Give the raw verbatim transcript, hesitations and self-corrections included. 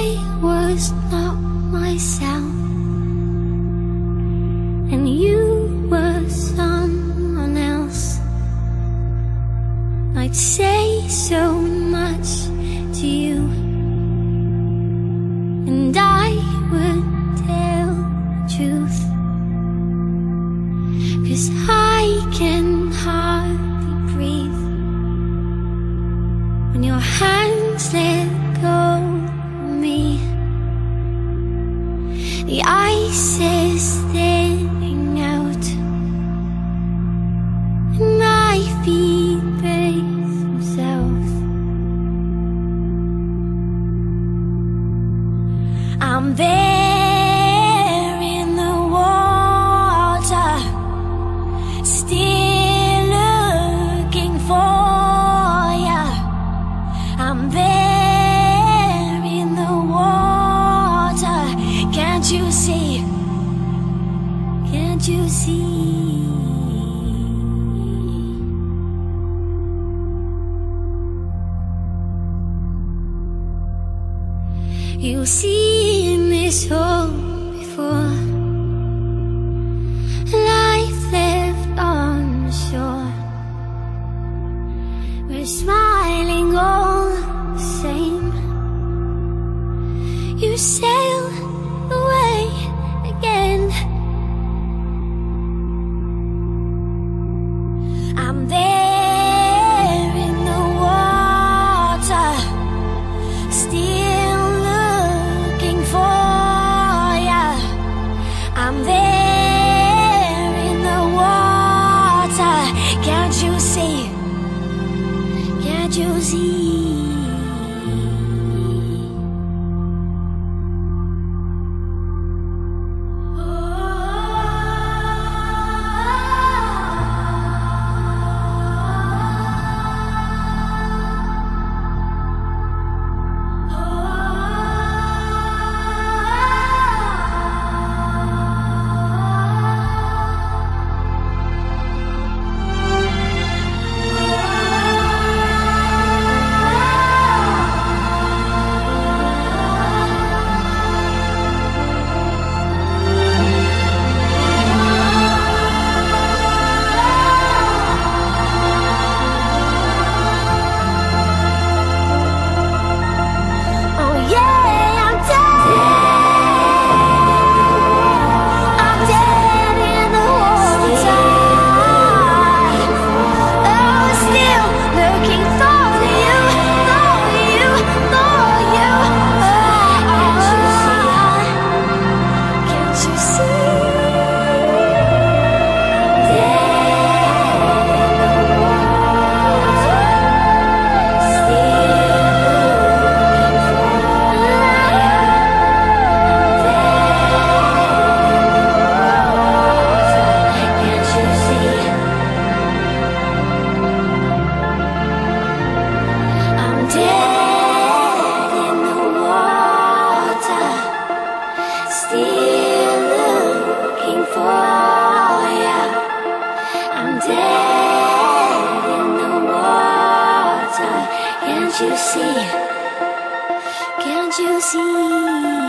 I was not myself, and you were someone else. I'd say so much to you, and I would tell the truth, 'cause I can hardly breathe when your hands let go of me. The ice is thinning out, and my feet brace themselves. I'm there in the water, still looking for ya. I'm there in the water. Can't you see? Can't you see? You've seen this hole before, life left on the shore. We're smiling all the same. You sail away again. I'm there in the water, still looking for ya. I'm there in the water. Can't you see? Can't you see? Can't you see? Can't you see?